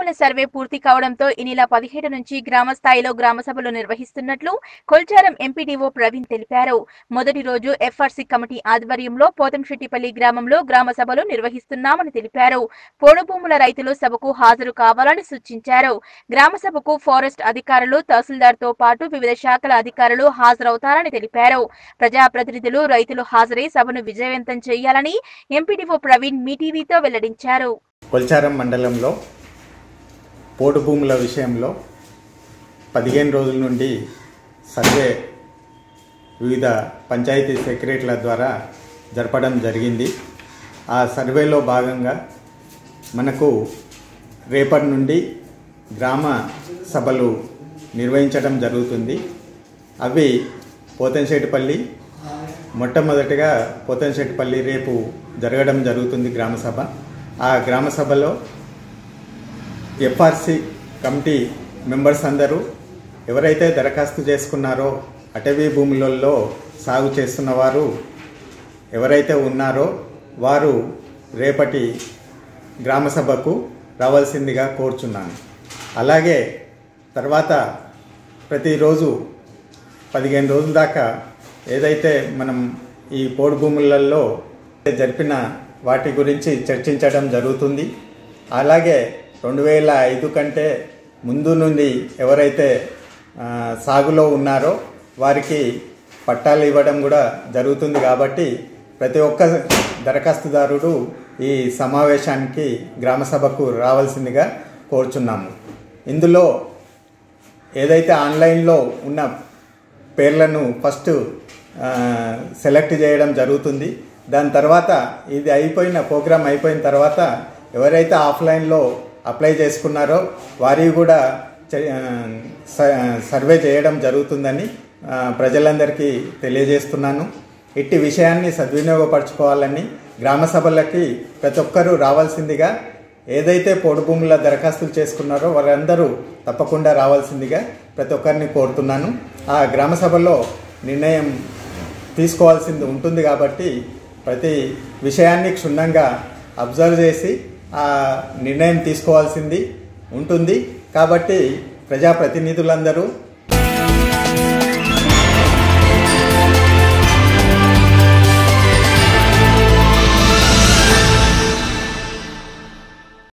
చేపట్టిన సర్వే పూర్తి కావడంతో ఈ నెల 17 నుంచి గ్రామ స్థాయిలో గ్రామ సభలు నిర్వహిస్తున్నట్లు కొల్చారం ఎంపీడీఓ ప్రవీణ్ తెలిపారు. మొదటి రోజు ఎఫ్ఆర్సీ కమిటీ ఆధ్వర్యంలో పోతంశెట్టిపల్లి గ్రామంలో గ్రామ సభలు నిర్వహిస్తున్నామని తెలిపారు. పోడు భూముల రైతులు సభకు హాజరు కావాలని సూచించారు. గ్రామ సభకు ఫారెస్ట్ అధికారులు, తహసీల్దార్తో పాటు వివిధ శాఖల అధికారులు హాజరవుతారని తెలిపారు. ప్రజాప్రతినిధులు, రైతులు హాజరై సభను విజయవంతం చేయాలని ఎంపీడీఓ ప్రవీణ్ మీటీవీతో వెల్లడించారు. కొల్చారం మండలంలో పోడు భూముల విషయంలో 15 రోజుల నుండి సర్వే వివిధ పంచాయతీ సెక్రటరీల ద్వారా జరపడం జరిగింది. ఆ సర్వేలో భాగంగా మనకు రేపటి నుండి గ్రామ సభలు నిర్వహించడం జరుగుతుంది. అవి పోతంశెట్టిపల్లి, మొట్టమొదటిగా పోతంశెట్టిపల్లి రేపు జరగడం జరుగుతుంది గ్రామ సభ. ఆ గ్రామ సభలో ఎఫ్ఆర్సీ కమిటీ మెంబర్స్ అందరూ ఎవరైతే దరఖాస్తు చేసుకున్నారో, అటవీ భూములలో సాగు చేస్తున్న వారు ఎవరైతే ఉన్నారో వారు రేపటి గ్రామ సభకు రావాల్సిందిగా కోరుచున్నాను. అలాగే తర్వాత ప్రతిరోజు 15 రోజుల దాకా ఏదైతే మనం ఈ పోడు భూములలో జరిపిన వాటి గురించి చర్చించడం జరుగుతుంది. అలాగే 2005 కంటే ముందు నుండి ఎవరైతే సాగులో ఉన్నారో వారికి పట్టాలు ఇవ్వడం కూడా జరుగుతుంది. కాబట్టి ప్రతి ఒక్క దరఖాస్తుదారుడు ఈ సమావేశానికి గ్రామ సభకు రావాల్సిందిగా కోరుచున్నాము. ఇందులో ఏదైతే ఆన్లైన్లో ఉన్న పేర్లను ఫస్ట్ సెలెక్ట్ చేయడం జరుగుతుంది. దాని తర్వాత ఇది ప్రోగ్రామ్ అయిపోయిన తర్వాత ఎవరైతే ఆఫ్లైన్లో అప్లై చేసుకున్నారో వారికి కూడా సర్వే చేయడం జరుగుతుందని ప్రజలందరికీ తెలియజేస్తున్నాను. ఇట్టి విషయాన్ని సద్వినియోగపరచుకోవాలని, గ్రామ సభలకి ప్రతి ఒక్కరూ రావాల్సిందిగా, ఏదైతే పోడు భూముల దరఖాస్తులు చేసుకున్నారో వారందరూ తప్పకుండా రావాల్సిందిగా ప్రతి ఒక్కరిని కోరుతున్నాను. ఆ గ్రామ సభలో నిర్ణయం తీసుకోవాల్సింది ఉంటుంది కాబట్టి ప్రతి విషయాన్ని క్షుణ్ణంగా అబ్జర్వ్ చేసి ఆ నిర్ణయం తీసుకోవాల్సింది ఉంటుంది. కాబట్టి ప్రజాప్రతినిధులందరూ